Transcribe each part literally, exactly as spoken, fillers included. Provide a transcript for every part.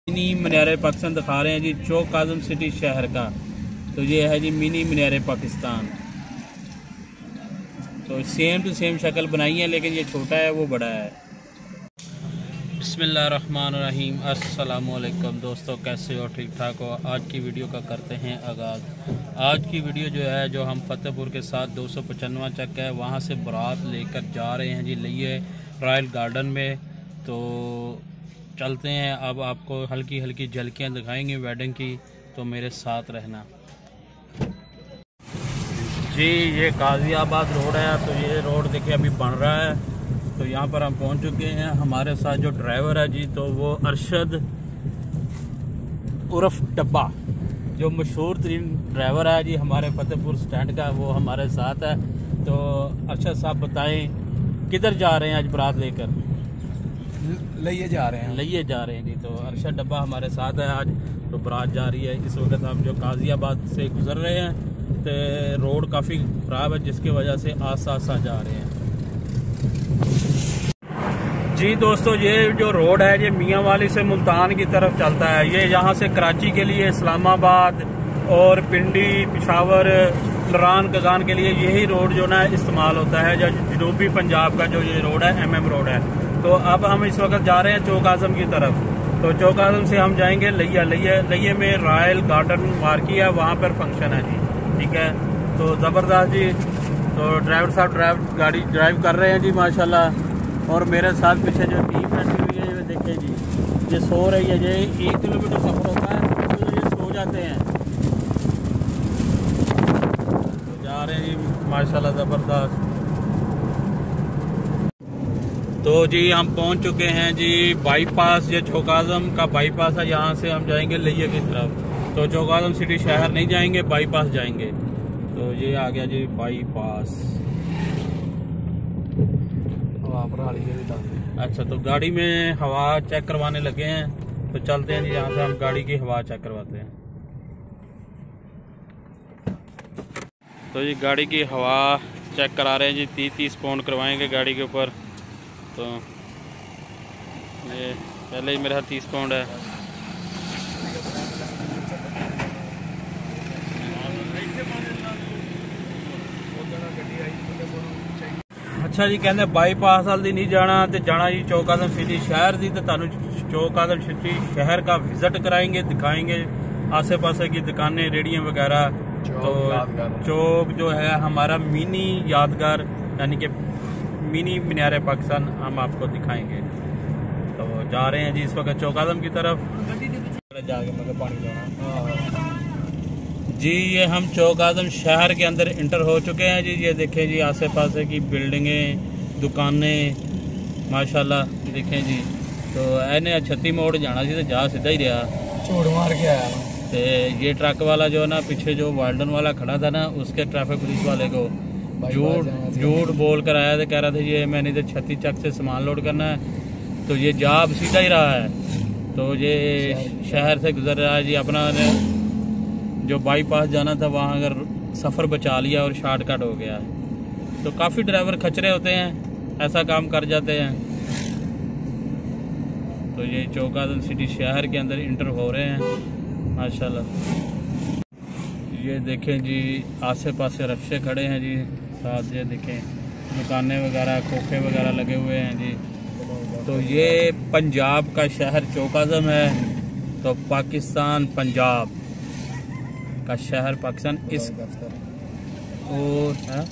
Mini मीनार पाकिस्तान दिखा रहे हैं जी, चौक आज़म सिटी शहर का। तो ये है जी मिनी मीनार पाकिस्तान। तो सेम टू सेम शक्ल बनाई है, लेकिन ये छोटा है वो बड़ा है। बिस्मिल्लाहिर्रहमानिर्रहीम, अस्सलामुअलैकुम दोस्तों, कैसे हो? ठीक ठाक हो? आज की वीडियो का करते हैं आगाज़। आज की वीडियो जो है, जो हम फतेहपुर के साथ दो सौ पचानवा चक है, वहाँ से बारात लेकर जा रहे हैं जी लिए रॉयल गार्डन में। तो चलते हैं, अब आपको हल्की हल्की झलकियाँ दिखाएंगे वेडिंग की, तो मेरे साथ रहना जी। ये गाज़ियाबाद रोड है, तो ये रोड देखिए अभी बन रहा है। तो यहाँ पर हम पहुँच चुके हैं। हमारे साथ जो ड्राइवर है जी, तो वो अरशद उर्फ डब्बा, जो मशहूर तरीन ड्राइवर है जी हमारे फतेहपुर स्टैंड का, वो हमारे साथ है। तो अरशद साहब बताएं किधर जा रहे हैं आज बारात लेकर? लिए जा रहे हैं लिए जा रहे हैं जी। तो अरशद डब्बा हमारे साथ है आज। तो बारात जा रही है। इस वक्त हम जो गाज़ियाबाद से गुजर रहे हैं, तो रोड काफ़ी ख़राब है, जिसकी वजह से आसा आसा जा रहे हैं जी। दोस्तों, ये जो रोड है ये मियाँ वाली से मुल्तान की तरफ चलता है। ये यहाँ से कराची के लिए, इस्लामाबाद और पिंडी, पेशावर, लरान, कजान के लिए यही रोड जो ना इस्तेमाल होता है। जो जनूबी पंजाब का जो ये रोड है, एम एम रोड है। तो अब हम इस वक्त जा रहे हैं चौक आज़म की तरफ। तो चौक आज़म से हम जाएंगे लिया। लिया लिया में रॉयल गार्डन मार्की है, वहाँ पर फंक्शन है जी। ठीक है, तो ज़बरदस्त जी। तो ड्राइवर साहब ड्राइव गाड़ी ड्राइव कर रहे हैं जी माशाल्लाह। और मेरे साथ पीछे जो टीम बैठी हुई है, ये देखें जी, ये सो रही है। ये एक किलोमीटर सफ़र होता है, तो ये सो जाते हैं। तो जा रहे हैं जी माशाल्लाह, ज़बरदस्त। तो जी हम पहुंच चुके हैं जी बाईपास। ये चौक आज़म का बाईपास है, यहाँ से हम जाएंगे लिया की तरफ। तो चौक आज़म सिटी शहर नहीं जाएंगे, बाईपास जाएंगे। तो ये आ गया जी बाईपास। अच्छा, तो गाड़ी में हवा चेक करवाने लगे हैं। तो चलते हैं जी, यहाँ से हम गाड़ी की हवा चेक करवाते हैं। तो जी गाड़ी की हवा चेक करा रहे हैं जी, तीस तीस पाउंड करवाएंगे गाड़ी के ऊपर। तो ये पहले ही मेरे हाथ तीस पाउंड है। अच्छा जी, कहते बाईपास वाल दी नहीं जाना, तो जाना जी चौक आज़म सिटी शहर दी। तो तुहानू चौक आज़म सिटी शहर का विजिट कराएंगे, दिखाएंगे आसे पासे की दुकानें, रेडियाँ वगैरह। तो चौक जो है हमारा मिनी यादगार, यानी कि मिनी मीनार पाकिस्तान हम आपको दिखाएंगे। तो जा रहे हैं जी इस वक्त चौक आज़म की तरफ। जाके मगर पानी जाना जी। ये हम चौक आज़म शहर के अंदर इंटर हो चुके हैं जी। ये देखें जी आसे पासे की बिल्डिंगें, दुकानें माशाल्लाह देखें जी। तो एने छत्ती मोड़ जाना सी, तो जा सीधा ही रहा, छोड़ मार के आया। तो ये ट्रक वाला जो है ना, पीछे जो वाल्डन वाला खड़ा था ना, उसके ट्रैफिक पुलिस वाले को झूठ झूठ बोल कर आया था, कह रहा था ये मैंने तो छत्ती चक से सामान लोड करना है। तो ये जा सीधा ही रहा है। तो ये शहर से गुजर रहा है जी। अपना जो बाईपास जाना था, वहाँ अगर सफ़र बचा लिया और शॉर्टकट हो गया। तो काफ़ी ड्राइवर खचरे होते हैं, ऐसा काम कर जाते हैं। तो ये चौक आज़म सिटी शहर के अंदर इंटर हो रहे हैं माशाल्लाह। ये देखें जी आसे पासे रक्शे खड़े हैं जी, साथ ये देखें दुकानें वगैरह, खोखे वगैरह लगे हुए हैं जी। तो ये पंजाब का शहर चौक आज़म है। तो पाकिस्तान, पंजाब का शहर पाकिस्तान इस और है।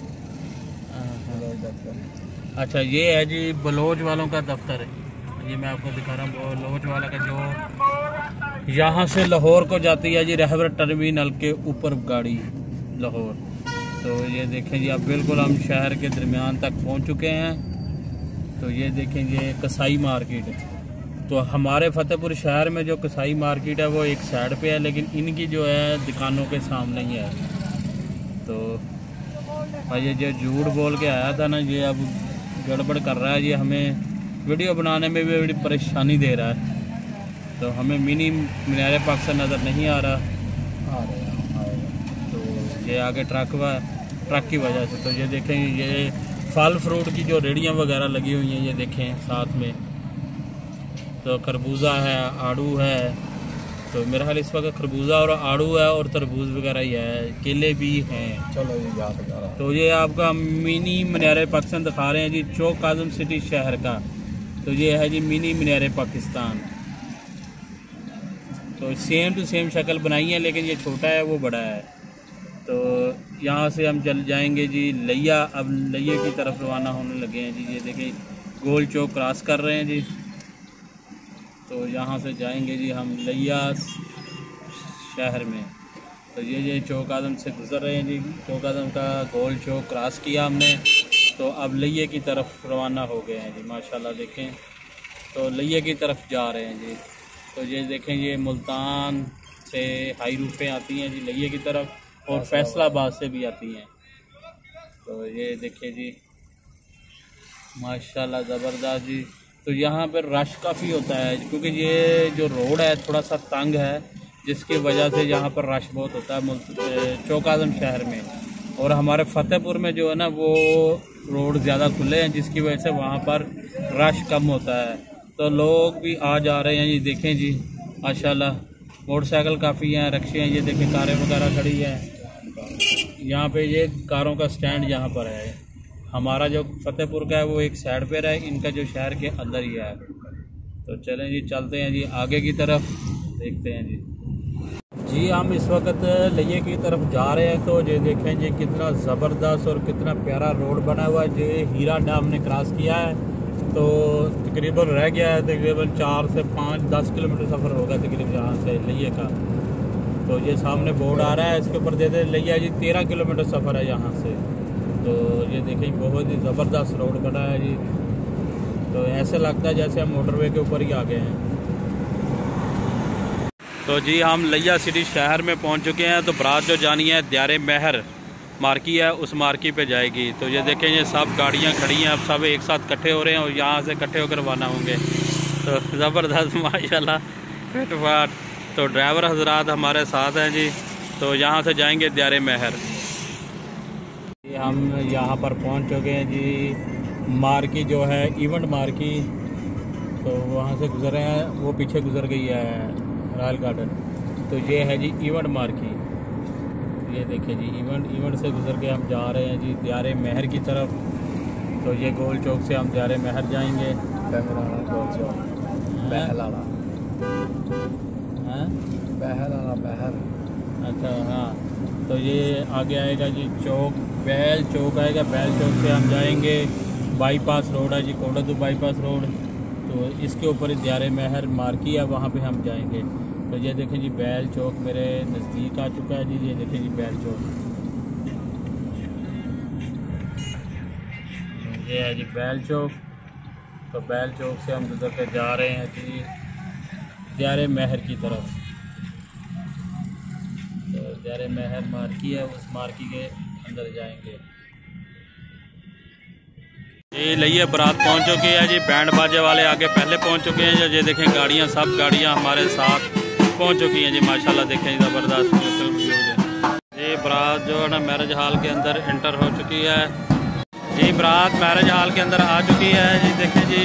अच्छा, ये है जी बलोच वालों का दफ्तर है। ये मैं आपको दिखा रहा हूँ, बलोच वाला का जो यहाँ से लाहौर को जाती है जी, रहबर टर्मिनल के ऊपर गाड़ी लाहौर। तो ये देखें जी, अब बिल्कुल हम शहर के दरमियान तक पहुँच चुके हैं। तो ये देखें ये कसाई मार्केट। तो हमारे फतेहपुर शहर में जो कसाई मार्केट है वो एक साइड पे है, लेकिन इनकी जो है दुकानों के सामने ही है। तो भाई ये जो झूठ बोल के आया था ना, ये अब गड़बड़ कर रहा है। ये हमें वीडियो बनाने में भी बड़ी परेशानी दे रहा है। तो हमें मिनी मीनार पाकिस्तान नज़र नहीं आ रहा। आ रहा है। तो ये आगे ट्रक व ट्रक की वजह से। तो ये देखें, ये फल फ्रूट की जो रेड़ियाँ वगैरह लगी हुई हैं, ये देखें साथ में। तो खरबूजा है, आड़ू है। तो मेरा ख्याल इस वक्त खरबूजा और आड़ू है और तरबूज वगैरह ही है, केले भी हैं। चलो ये याद कर रहा। तो ये आपका मिनी मीनार पाकिस्तान दिखा रहे हैं जी, चौक आजम सिटी शहर का। तो ये है जी मिनी मीनार पाकिस्तान। तो सेम टू सेम शक्ल बनाई है, लेकिन ये छोटा है वो बड़ा है। तो यहाँ से हम चल जाएंगे जी लिया। अब लिया की तरफ रवाना होने लगे हैं जी। ये देखिए गोल चौक क्रॉस कर रहे हैं जी। तो यहाँ से जाएंगे जी हम लिया शहर में। तो ये ये चौक आजम से गुज़र रहे हैं जी। चौक आजम का गोल चौक क्रॉस किया हमने, तो अब लिया की तरफ रवाना हो गए हैं जी। माशाल्लाह देखें, तो लिया की तरफ जा रहे हैं जी। तो ये देखें, ये मुल्तान से हाई रूफें आती हैं जी लिया की तरफ, और फैसलाबाद से भी आती हैं। तो ये देखिए जी माशाल्लाह ज़बरदस्त जी। तो यहाँ पर रश काफ़ी होता है, क्योंकि ये जो रोड है थोड़ा सा तंग है, जिसकी वजह से यहाँ पर रश बहुत होता है चौक आजम शहर में। और हमारे फतेहपुर में जो है ना वो रोड ज़्यादा खुले हैं, जिसकी वजह से वहाँ पर रश कम होता है। तो लोग भी आ जा रहे हैं जी। देखें जी माशाल्लाह मोटरसाइकिल काफ़ी हैं, रक्शे हैं। ये देखें कारें वगैरह खड़ी हैं यहाँ पे। ये कारों का स्टैंड यहाँ पर है। हमारा जो फतेहपुर का है वो एक साइड पर है, इनका जो शहर के अंदर ही है। तो चलें जी चलते हैं जी आगे की तरफ, देखते हैं जी। जी हम इस वक्त लिया की तरफ जा रहे हैं। तो ये देखें जी कितना ज़बरदस्त और कितना प्यारा रोड बना हुआ है। जो हीरा डैम ने क्रॉस किया है, तो तकरीबन रह गया है तकरीबन चार से पाँच दस किलोमीटर सफ़र होगा तकरीबन यहाँ से लिया का। तो ये सामने बोर्ड आ रहा है, इसके ऊपर दे दे लिया जी तेरह किलोमीटर सफ़र है यहाँ से। तो ये देखें बहुत ही ज़बरदस्त रोड बना है जी। तो ऐसे लगता है जैसे हम मोटरवे के ऊपर ही आ गए हैं। तो जी हम लिया सिटी शहर में पहुंच चुके हैं। तो बारात जो जानी है द्यारे महर मार्की है, उस मार्की पे जाएगी। तो ये देखें ये सब गाड़ियां खड़ी हैं, अब सब एक साथ इकट्ठे हो रहे हैं और यहाँ से इकट्ठे होकर रवाना होंगे। तो ज़बरदस्त माशाल्लाह फिटफाट। तो ड्राइवर हजरात हमारे साथ हैं जी। तो यहाँ से जाएंगे द्यारे महर। हम यहाँ पर पहुँच चुके हैं जी। मार्की जो है इवेंट मार्की, तो वहाँ से गुजर रहे हैं, वो पीछे गुजर गई है रॉयल गार्डन। तो ये है जी इवेंट मार्की। ये देखिए जी इवेंट इवेंट से गुजर के हम जा रहे हैं जी द्यारे महर की तरफ। तो ये गोल चौक से हम द्यारे महर जाएंगे। गोल चौक बहलाना हाँ बहलाना बहर। अच्छा हाँ। तो ये आगे आएगा जी चौक, बैल चौक आएगा। बैल चौक से हम जाएंगे, बाईपास रोड है जी, कोडा बाईपास रोड। तो इसके ऊपर द्यारे महर मार्की है, वहाँ पे हम जाएंगे। तो ये देखें जी बैल चौक मेरे नज़दीक आ चुका है जी। ये देखें जी बैल चौक, ये है जी बैल चौक। तो बैल चौक से हम गुजर कर जा रहे हैं जी द्यारे महर की तरफ। तो द्यारे महर मार्की है, उस मार्की के अंदर जाएंगे। ये लिया बारात पहुंच चुकी है जी। बैंड बाजे वाले आगे पहले पहुंच चुके हैं जो। ये देखें गाड़ियां, सब गाड़ियां हमारे साथ पहुंच चुकी हैं जी। माशाल्लाह देखें ज़बरदस्त फिल्म व्यू है। ये बारात जो है ना मैरिज हॉल के अंदर एंटर हो चुकी है। ये बारात मैरिज हॉल के अंदर आ चुकी है जी। देखें जी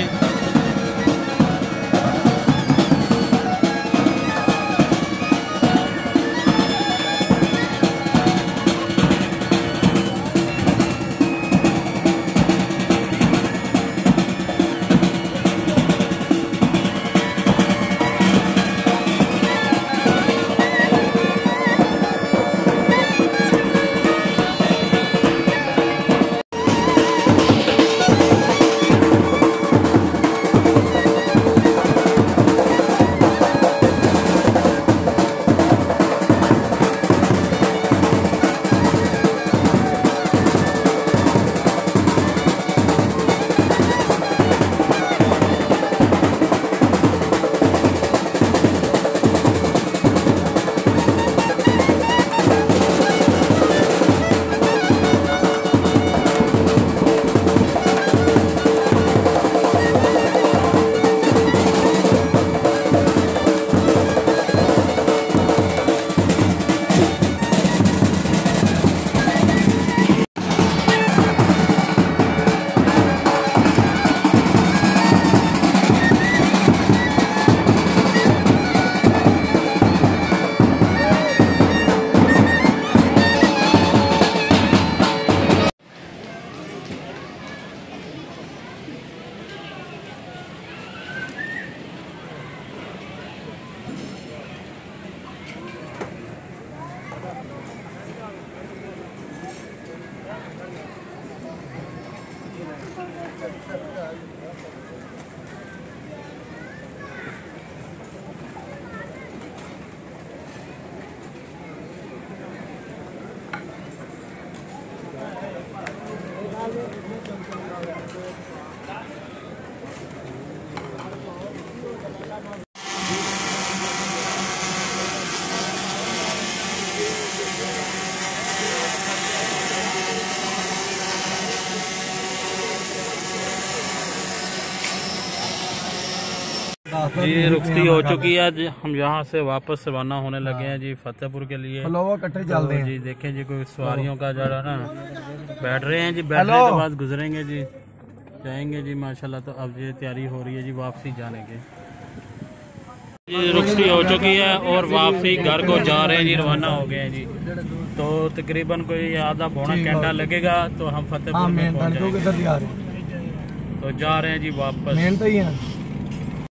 जी रुखती हो चुकी है जी, हम यहाँ से वापस रवाना होने लगे हैं जी फतेहपुर के लिए। कट्ठे चल रहे हैं जी देखें जी कोई सवारियों का जरा ना बैठ रहे हैं जी, बैठने के बाद गुजरेंगे जी, जाएंगे जी माशाल्लाह। तो अब ये तैयारी हो रही है जी वापसी जाने की। जी रुखती हो चुकी है और वापसी घर को जा रहे हैं जी, रवाना हो गए हैं जी। तो तकरीबन कोई आधा पौना घंटा लगेगा तो हम फतेहपुर में पहुंच जाएंगे। तो जा रहे हैं जी वापस।